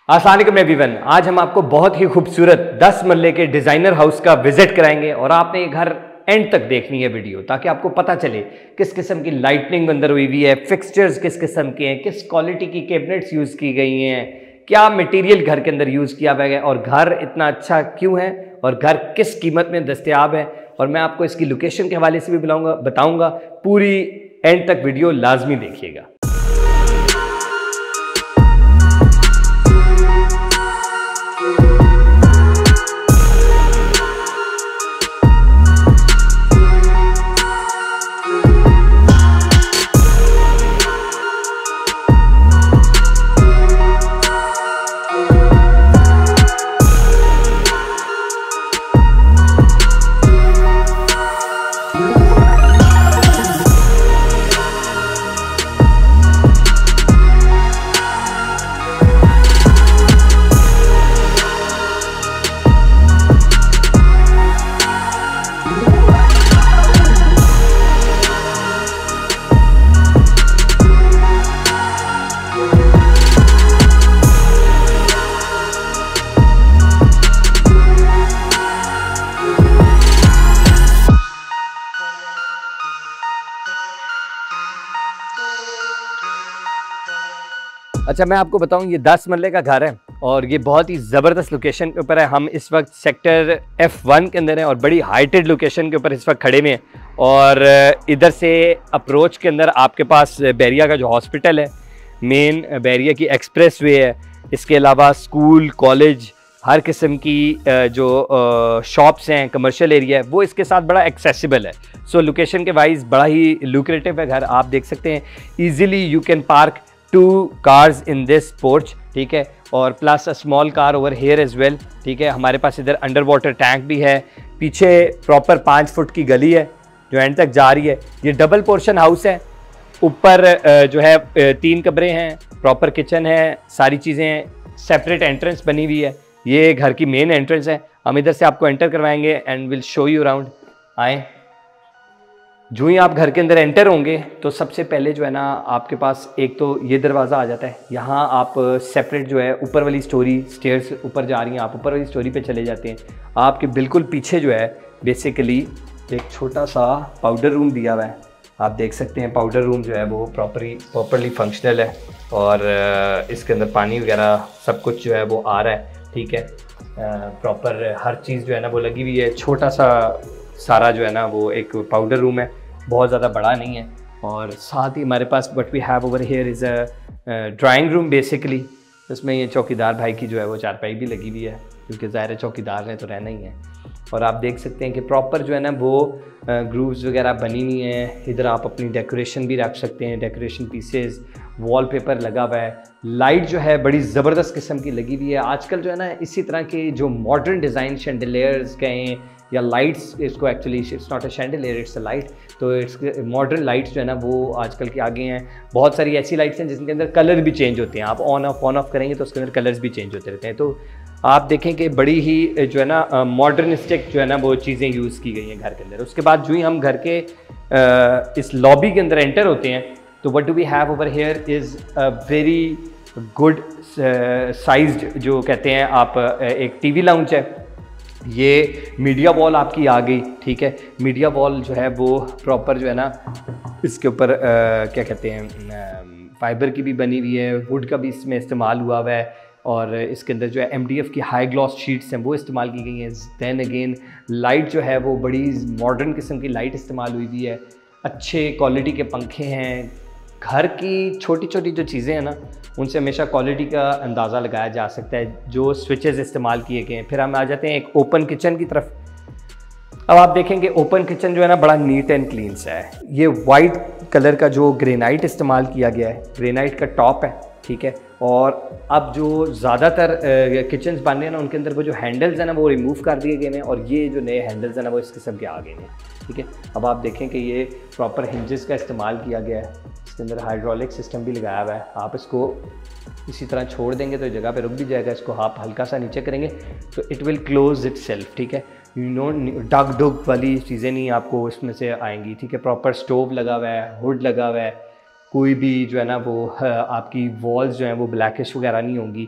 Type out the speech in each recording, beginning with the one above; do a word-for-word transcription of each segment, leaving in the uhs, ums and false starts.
अस्सलाम वालेकुम एवरीवन। आज हम आपको बहुत ही खूबसूरत दस मरले के डिज़ाइनर हाउस का विजिट कराएंगे और आपने ये घर एंड तक देखनी है वीडियो, ताकि आपको पता चले किस किस्म की लाइटनिंग अंदर हुई हुई है, फिक्सचर्स किस किस्म के हैं, किस क्वालिटी की कैबिनेट्स यूज़ की गई हैं, क्या मटेरियल घर के अंदर यूज़ किया गया है और घर इतना अच्छा क्यों है और घर किस कीमत में दस्तयाब है। और मैं आपको इसकी लोकेशन के हवाले से भी बुलाऊंगा बताऊँगा। पूरी एंड तक वीडियो लाजमी देखिएगा। अच्छा, मैं आपको बताऊं, ये दस मरले का घर है और ये बहुत ही ज़बरदस्त लोकेशन के ऊपर है। हम इस वक्त सेक्टर एफ वन के अंदर हैं और बड़ी हाइटेड लोकेशन के ऊपर इस वक्त खड़े में हैं। और इधर से अप्रोच के अंदर आपके पास बैरिया का जो हॉस्पिटल है, मेन बैरिया की एक्सप्रेस वे है, इसके अलावा स्कूल, कॉलेज, हर किस्म की जो शॉप्स हैं, कमर्शियल एरिया है, वो इसके साथ बड़ा एक्सेसिबल है। सो लोकेशन के वाइज बड़ा ही लुक्रेटिव है घर। आप देख सकते हैं easily you can park two cars in this porch, ठीक है, और plus a small car over here as well, ठीक है। हमारे पास इधर अंडर वाटर टैंक भी है, पीछे प्रॉपर पाँच फुट की गली है जो एंड तक जा रही है। ये डबल पोर्शन हाउस है, ऊपर जो है तीन कमरे हैं, प्रॉपर किचन है, सारी चीज़ें, सेपरेट एंट्रेंस बनी हुई है। ये घर की मेन एंट्रेंस है। हम इधर से आपको एंटर करवाएंगे and will show you around. आए, जो ही आप घर के अंदर एंटर होंगे तो सबसे पहले जो है ना आपके पास एक तो ये दरवाज़ा आ जाता है। यहाँ आप सेपरेट जो है ऊपर वाली स्टोरी, स्टेयर्स ऊपर जा रही हैं, आप ऊपर वाली स्टोरी पे चले जाते हैं। आपके बिल्कुल पीछे जो है बेसिकली एक छोटा सा पाउडर रूम दिया हुआ है। आप देख सकते हैं पाउडर रूम जो है वो प्रॉपरली प्रॉपरली फंक्शनल है और इसके अंदर पानी वगैरह सब कुछ जो है वो आ रहा है, ठीक है। प्रॉपर हर चीज़ जो है ना वो लगी हुई है। छोटा सा सारा जो है ना वो एक पाउडर रूम है, बहुत ज़्यादा बड़ा नहीं है। और साथ ही हमारे पास what we have over here is a drawing room basically. इसमें ये चौकीदार भाई की जो है वो चारपाई भी लगी हुई है, क्योंकि ज़ाहिर है चौकीदार ने तो रहना ही है। और आप देख सकते हैं कि प्रॉपर जो है ना वो ग्रूव्स वगैरह बनी हुई हैं। इधर आप अपनी डेकोरेशन भी रख सकते हैं, डेकोरेशन पीसेस, वॉलपेपर लगा हुआ है। लाइट जो है बड़ी ज़बरदस्त किस्म की लगी हुई है। आजकल जो है ना इसी तरह के जो मॉडर्न डिज़ाइन शैंडिलियर्स कहें या लाइट्स, इसको actually it's not a chandelier, it's a light, तो इट्स मॉडर्न लाइट्स जो है ना वो आजकल के आगे हैं। बहुत सारी ऐसी लाइट्स हैं जिनके अंदर कलर भी चेंज होते हैं। आप ऑन ऑफ ऑन ऑफ करेंगे तो उसके अंदर कलर्स भी चेंज होते रहते हैं। तो आप देखें कि बड़ी ही जो है ना मॉडर्निस्टिक जो है ना वो चीज़ें यूज़ की गई हैं घर के अंदर। उसके बाद जो ही हम घर के आ, इस लॉबी के अंदर एंटर होते हैं तो what do we have over here is a very good sized, जो कहते हैं आप, एक टीवी लाउंज है। ये मीडिया वॉल आपकी आ गई, ठीक है। मीडिया वॉल जो है वो प्रॉपर जो है ना इसके ऊपर क्या कहते हैं फाइबर की भी बनी हुई है, वुड का भी इसमें इस्तेमाल हुआ हुआ है। और इसके अंदर जो है एम डी एफ की हाई ग्लॉस शीट्स हैं वो इस्तेमाल की गई हैं। दैन अगेन लाइट जो है वो बड़ी मॉडर्न किस्म की लाइट इस्तेमाल हुई हुई है। अच्छे क्वालिटी के पंखे हैं। घर की छोटी छोटी जो चीज़ें हैं ना उनसे हमेशा क्वालिटी का अंदाज़ा लगाया जा सकता है, जो स्विचेस इस्तेमाल किए गए हैं। फिर हम आ जाते हैं एक ओपन किचन की तरफ। अब आप देखेंगे ओपन किचन जो है ना बड़ा नीट एंड क्लीन सा है। ये वाइट कलर का जो ग्रेनाइट इस्तेमाल किया गया है, ग्रेनाइट का टॉप है, ठीक है। और अब जो ज़्यादातर किचन्स बन रहे हैं ना उनके अंदर वो जो हैंडल्स हैं ना वो रिमूव कर दिए गए हैं और ये जो नए हैंडल्स हैं ना वो इस किस्म के आ गए हैं, ठीक है। अब आप देखें कि ये प्रॉपर हिंजेस का इस्तेमाल किया गया है। इसके अंदर हाइड्रोलिक सिस्टम भी लगाया हुआ है। आप इसको इसी तरह छोड़ देंगे तो जगह पे रुक भी जाएगा। इसको आप हल्का सा नीचे करेंगे तो it will close itself, ठीक है। यू नो डग डुग वाली चीज़ें नहीं आपको इसमें से आएंगी, ठीक है। प्रॉपर स्टोव लगा हुआ है, हुड लगा हुआ है, कोई भी जो है ना वो आपकी वॉल्स जो हैं वो ब्लैकिश वगैरह नहीं होंगी।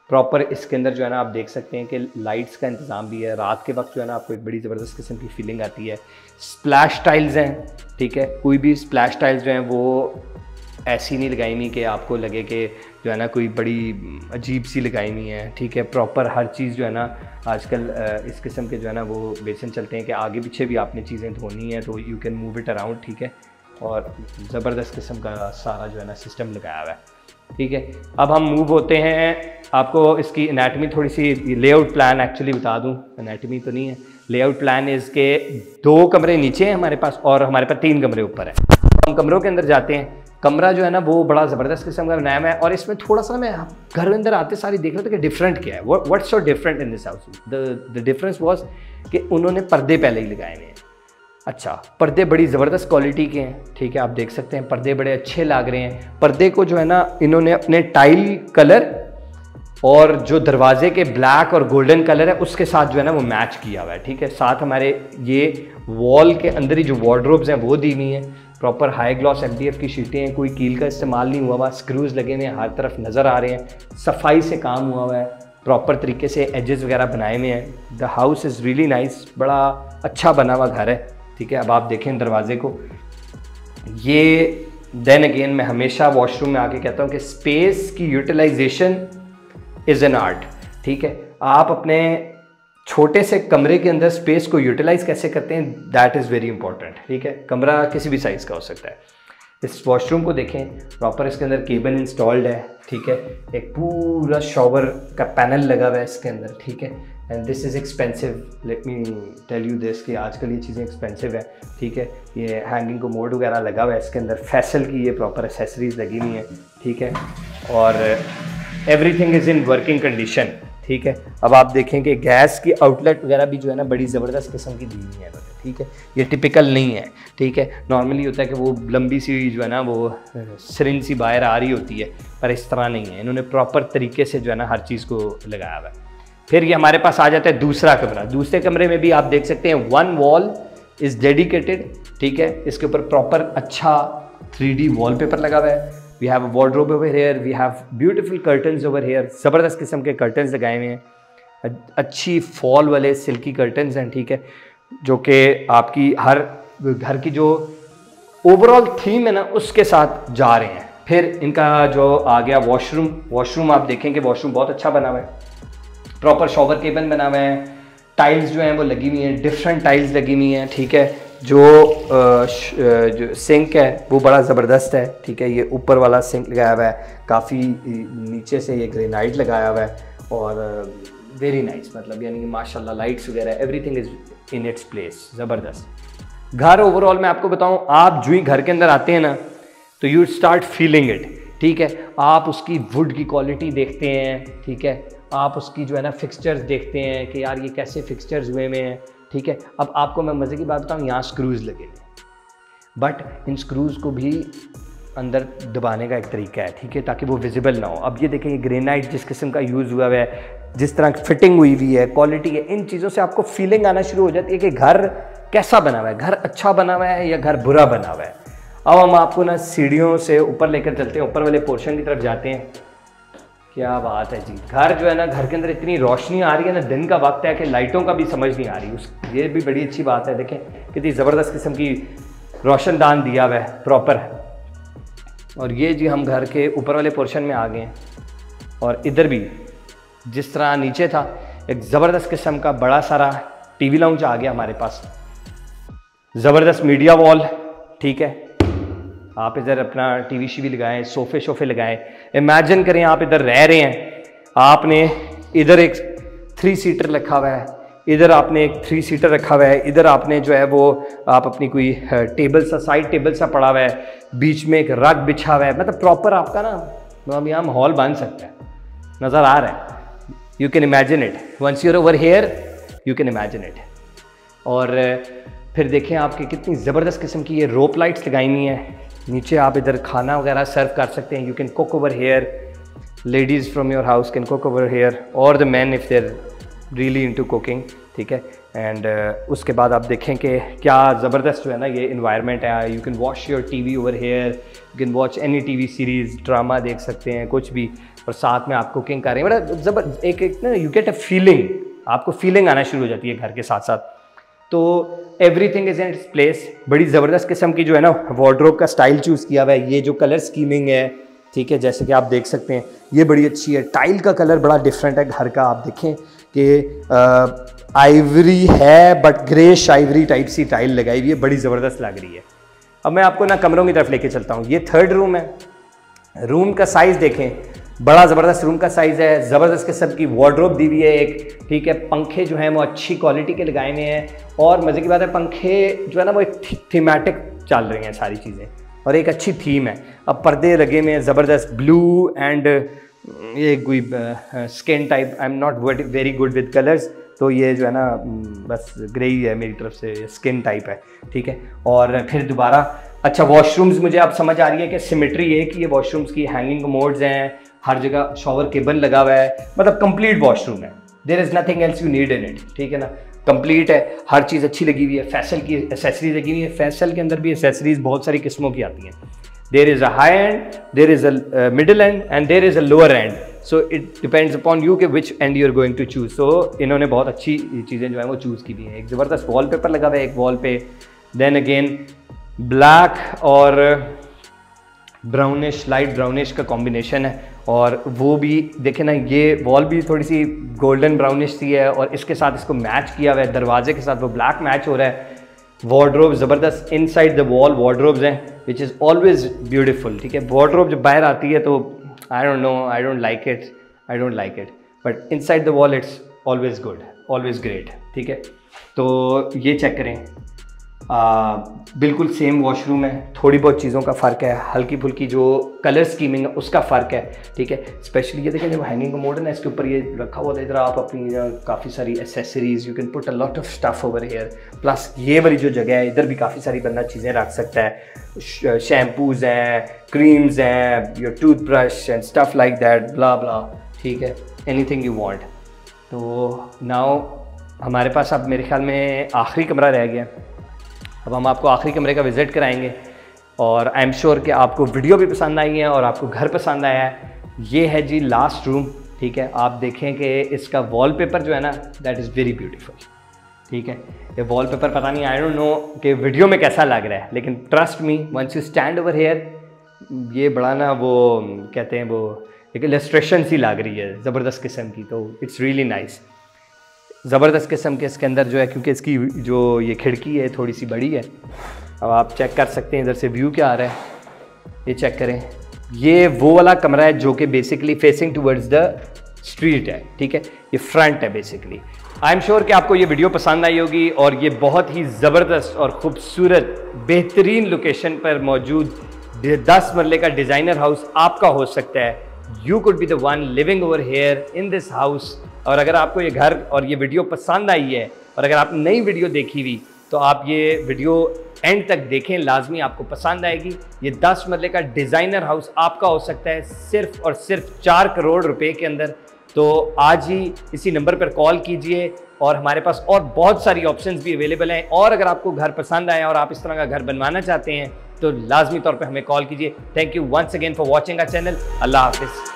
प्रॉपर इसके अंदर जो है ना आप देख सकते हैं कि लाइट्स का इंतज़ाम भी है। रात के वक्त जो है ना आपको एक बड़ी ज़बरदस्त किस्म की फीलिंग आती है। स्प्लैश टाइल्स हैं, ठीक है, कोई भी स्प्लैश टाइल्स जो हैं वो ऐसी नहीं लगाई हुई कि आपको लगे कि जो है ना कोई बड़ी अजीब सी लगाई हुई है, ठीक है। प्रॉपर हर चीज़ जो है ना आजकल इस किस्म के जो है ना वो बेसन चलते हैं कि आगे पीछे भी आपने चीज़ें धोनी है तो you can move it around, ठीक है। और ज़बरदस्त किस्म का सारा जो है ना सिस्टम लगाया हुआ है, ठीक है। अब हम मूव होते हैं, आपको इसकी एनाटमी थोड़ी सी लेआउट प्लान एक्चुअली बता दूं, एनाटमी तो नहीं है, लेआउट प्लान इज़ के दो कमरे नीचे हैं हमारे पास और हमारे पास तीन कमरे ऊपर है। हम कमरों के अंदर जाते हैं। कमरा जो है ना वो बड़ा ज़बरदस्त किस्म का बनाया हुआ है और इसमें थोड़ा सा मैं घर अंदर आते सारी देख रहा था कि डिफरेंट क्या है, what's so different in this house. The difference was कि उन्होंने पर्दे पहले ही लगाए हुए हैं। अच्छा, पर्दे बड़ी ज़बरदस्त क्वालिटी के हैं, ठीक है, आप देख सकते हैं पर्दे बड़े अच्छे लग रहे हैं। पर्दे को जो है ना इन्होंने अपने टाइल कलर और जो दरवाजे के ब्लैक और गोल्डन कलर है उसके साथ जो है ना वो मैच किया हुआ है, ठीक है। साथ हमारे ये वॉल के अंदर ही जो वार्डरोब्स हैं वो दी हुई हैं। Proper high gloss M D F की शीटें हैं, कोई कील का इस्तेमाल नहीं हुआ हुआ, स्क्रूज लगे हुए हैं, हर तरफ नज़र आ रहे हैं, सफाई से काम हुआ हुआ है, प्रॉपर तरीके से एजेस वगैरह बनाए हुए हैं। The house is really nice, बड़ा अच्छा बना हुआ घर है, ठीक है। अब आप देखें दरवाजे को, ये देन अगेन मैं हमेशा वॉशरूम में आके कहता हूँ कि स्पेस की यूटिलाइजेशन इज़ एन आर्ट, ठीक है। आप अपने छोटे से कमरे के अंदर स्पेस को यूटिलाइज कैसे करते हैं, दैट इज़ वेरी इंपॉर्टेंट, ठीक है। कमरा किसी भी साइज़ का हो सकता है। इस वॉशरूम को देखें, प्रॉपर इसके अंदर केबल इंस्टॉल्ड है, ठीक है। एक पूरा शॉवर का पैनल लगा हुआ है इसके अंदर, ठीक है। And this is expensive, let me tell you this कि आजकल ये चीज़ें एक्सपेंसिव है, ठीक है। ये हैंगिंग कोमोड वगैरह लगा हुआ है इसके अंदर, फैसल की ये प्रॉपर एसेसरीज लगी हुई हैं, ठीक है। और everything is in working condition, ठीक है। अब आप देखें कि गैस की आउटलेट वगैरह भी जो है ना बड़ी ज़बरदस्त किस्म की दी हुई है, ठीक है। ये टिपिकल नहीं है, ठीक है। नॉर्मली होता है कि वो लंबी सी जो है ना वो सिरिंज सी बाहर आ रही होती है, पर इस तरह नहीं है, इन्होंने प्रॉपर तरीके से जो है ना हर चीज़ को लगाया हुआ है। फिर ये हमारे पास आ जाता है दूसरा कमरा। दूसरे कमरे में भी आप देख सकते हैं वन वॉल इज़ डेडिकेटेड, ठीक है। इसके ऊपर प्रॉपर अच्छा थ्री डी वॉल पेपर लगा हुआ है। We have a wardrobe over here, we have beautiful curtains over here, ज़बरदस्त किस्म के कर्टन्स लगाए हुए हैं, अच्छी फॉल वाले सिल्की कर्टन्स हैं, ठीक है, जो कि आपकी हर घर की जो ओवरऑल थीम है ना उसके साथ जा रहे हैं। फिर इनका जो आ गया वॉशरूम, वॉशरूम आप देखेंगे वॉशरूम बहुत अच्छा बना हुआ है, प्रॉपर शॉवर केबल बना हुआ है, टाइल्स जो हैं वो लगी हुई हैं, डिफरेंट टाइल्स लगी हुई हैं, ठीक है। जो आ, श, जो सिंक है वो बड़ा ज़बरदस्त है, ठीक है। ये ऊपर वाला सिंक लगाया हुआ है, काफ़ी नीचे से ये ग्रेनाइट लगाया हुआ है और वेरी नाइस, मतलब यानी कि माशाल्लाह लाइट्स वगैरह everything is in its place, ज़बरदस्त घर। ओवरऑल मैं आपको बताऊं, आप जो ही घर के अंदर आते हैं ना तो यू स्टार्ट फीलिंग इट, ठीक है। आप उसकी वुड की क्वालिटी देखते हैं, ठीक है, आप उसकी जो है ना फिक्सचर्स देखते हैं कि यार ये कैसे फिक्सचर्स हुए में हैं, ठीक है। अब आपको मैं मज़े की बात बताऊँ, यहाँ स्क्रूज़ लगे हैं, बट इन स्क्रूज़ को भी अंदर दबाने का एक तरीका है, ठीक है, ताकि वो विजिबल ना हो। अब ये देखें, ये ग्रेनाइट जिस किस्म का यूज़ हुआ है, जिस तरह फिटिंग हुई हुई है, क्वालिटी है, इन चीज़ों से आपको फीलिंग आना शुरू हो जाती है कि घर कैसा बना हुआ है, घर अच्छा बना हुआ है या घर बुरा बना हुआ है। अब हम आपको ना सीढ़ियों से ऊपर लेकर चलते हैं, ऊपर वाले पोर्शन की तरफ जाते हैं। क्या बात है जी, घर जो है ना, घर के अंदर इतनी रोशनी आ रही है ना, दिन का वक्त है कि लाइटों का भी समझ नहीं आ रही, उस ये भी बड़ी अच्छी बात है। देखें कितनी ज़बरदस्त किस्म की रोशनदान दिया हुआ है प्रॉपर। और ये जी हम घर के ऊपर वाले पोर्शन में आ गए हैं और इधर भी जिस तरह नीचे था एक ज़बरदस्त किस्म का बड़ा सारा टीवी लाउंज आ गया हमारे पास, ज़बरदस्त मीडिया वॉल, ठीक है। आप इधर अपना टीवी शीवी लगाएं, सोफे शोफे लगाएं। इमेजिन करें आप इधर रह रहे हैं, आपने इधर एक थ्री सीटर रखा हुआ है, इधर आपने एक थ्री सीटर रखा हुआ है, इधर आपने जो है वो आप अपनी कोई टेबल सा साइड टेबल सा पड़ा हुआ है, बीच में एक रग बिछा हुआ है, मतलब प्रॉपर आपका ना यहाँ माहौल बन सकता है, नज़र आ रहा है। You can imagine it, once you're over here you can imagine it. और फिर देखें आपके कितनी ज़बरदस्त किस्म की ये रोप लाइट्स लगाई हुई हैं, नीचे आप इधर खाना वगैरह सर्व कर सकते हैं। You can cook over here, ladies from your house can cook over here और the man if they're really into cooking, ठीक है। एंड uh, उसके बाद आप देखें कि क्या ज़बरदस्त जो है ना ये इन्वायरमेंट है। You can watch your TV over here, you can watch any TV series, drama देख सकते हैं, कुछ भी और साथ में आप कुकिंग कर रहे हैं, बड़ा जबर एक एक ना यू गेट अ फीलिंग, आपको फीलिंग आना शुरू हो जाती है घर के साथ साथ। तो everything is in its place. बड़ी ज़बरदस्त किस्म की जो है ना वार्डरोब का स्टाइल चूज़ किया हुआ है। ये जो कलर स्कीमिंग है, ठीक है, जैसे कि आप देख सकते हैं ये बड़ी अच्छी है। टाइल का कलर बड़ा डिफरेंट है घर का, आप देखें कि आइवरी है बट ग्रेश आइवरी टाइप सी टाइल लगाई हुई है, बड़ी ज़बरदस्त लग रही है। अब मैं आपको ना कमरों की तरफ लेके चलता हूँ। ये थर्ड रूम है। रूम का साइज़ देखें, बड़ा ज़बरदस्त रूम का साइज़ है। ज़बरदस्त किस्म की वार्डरोब दी हुई है एक, ठीक है। पंखे जो हैं वो अच्छी क्वालिटी के लगाए हुए हैं और मज़े की बात है पंखे जो है ना वो एक थीमेटिक चल रही हैं सारी चीज़ें और एक अच्छी थीम है। अब पर्दे लगे हुए हैं ज़बरदस्त ब्लू एंड ये कोई skin type, I am not very good with colours, तो ये जो है ना बस ग्रे ही है मेरी तरफ से, स्किन टाइप है, ठीक है। और फिर दोबारा अच्छा वॉशरूम्स मुझे अब समझ आ रही है कि सिमेट्री है कि ये वॉशरूम्स की हैंगिंग कमोड्स हैं, हर जगह शॉवर केबल लगा हुआ है, मतलब कंप्लीट वॉशरूम है। There is nothing else you need in it, ठीक है ना, कंप्लीट है, हर चीज़ अच्छी लगी हुई है। फैसल की एसेसरीज लगी हुई है। फैसल के अंदर भी एसेसरीज बहुत सारी किस्मों की आती हैं। There is a high end, there is a middle end and there is a lower end, so it depends upon you कि which end you are going to choose. So इन्होंने बहुत अच्छी चीज़ें जो है वो चूज़ की हुई हैं। एक ज़बरदस्त वॉल पेपर लगा हुआ है एक वॉल पे, देन अगेन ब्लैक और ब्राउनिश, लाइट ब्राउनिश का कॉम्बिनेशन है और वो भी देखें ना, ये वॉल भी थोड़ी सी गोल्डन ब्राउनिश सी है और इसके साथ इसको मैच किया हुआ है, दरवाजे के साथ वो ब्लैक मैच हो रहा है। वार्डरोब ज़बरदस्त इनसाइड द वॉल वार्डरोब्स हैं विच इज़ ऑलवेज ब्यूटीफुल, ठीक है। वार्डरोब जब बाहर आती है तो I don't know, I don't like it, I don't like it, but inside the wall it's always good, always great, ठीक है। तो ये चेक करें, आ, बिल्कुल सेम वॉशरूम है, थोड़ी बहुत चीज़ों का फ़र्क है, हल्की फुल्की जो कलर स्कीमिंग है उसका फ़र्क है, ठीक है। स्पेशली ये देखें जो हैंगिंग कमोड है ना, इसके ऊपर ये रखा हुआ था, इधर आप अपनी काफ़ी सारी accessories, you can put a lot of stuff over here, plus ये वाली जो जगह है इधर भी काफ़ी सारी बंदा चीज़ें रख सकता है, शैम्पूज़ हैं, क्रीम्स हैं, your toothbrush and stuff like that, blah blah, ठीक है, एनीथिंग यू वांट। तो नाउ हमारे पास अब मेरे ख्याल में आखिरी कमरा रह गया। अब हम आपको आखिरी कमरे का विज़िट कराएंगे और आई एम श्योर कि आपको वीडियो भी पसंद आई है और आपको घर पसंद आया है। ये है जी लास्ट रूम, ठीक है। आप देखें कि इसका वॉलपेपर जो है ना दैट इज़ वेरी ब्यूटीफुल, ठीक है। ये वॉलपेपर पता नहीं, आई डोंट नो कि वीडियो में कैसा लग रहा है, लेकिन trust me once you stand over here, ये बड़ा ना वो कहते हैं वो एक इलस्ट्रेशन सी लग रही है ज़बरदस्त किस्म की, तो इट्स रियली नाइस। ज़बरदस्त किस्म के इसके अंदर जो है, क्योंकि इसकी जो ये खिड़की है थोड़ी सी बड़ी है। अब आप चेक कर सकते हैं इधर से व्यू क्या आ रहा है, ये चेक करें। ये वो वाला कमरा है जो कि basically facing towards the street है, ठीक है, ये फ्रंट है बेसिकली। आई एम श्योर कि आपको ये वीडियो पसंद आई होगी और ये बहुत ही ज़बरदस्त और ख़ूबसूरत बेहतरीन लोकेशन पर मौजूद दस मरले का डिज़ाइनर हाउस आपका हो सकता है। You could be the one living over here in this house. और अगर आपको ये घर और ये वीडियो पसंद आई है और अगर आपने नई वीडियो देखी हुई तो आप ये वीडियो एंड तक देखें, लाजमी आपको पसंद आएगी। ये दस मरले का डिज़ाइनर हाउस आपका हो सकता है सिर्फ और सिर्फ चार करोड़ रुपए के अंदर। तो आज ही इसी नंबर पर कॉल कीजिए और हमारे पास और बहुत सारी ऑप्शंस भी अवेलेबल हैं। और अगर आपको घर पसंद आया और आप इस तरह का घर बनवाना चाहते हैं तो लाजमी तौर पर हमें कॉल कीजिए। Thank you once again for watching our channel. अल्लाह हाफिज़।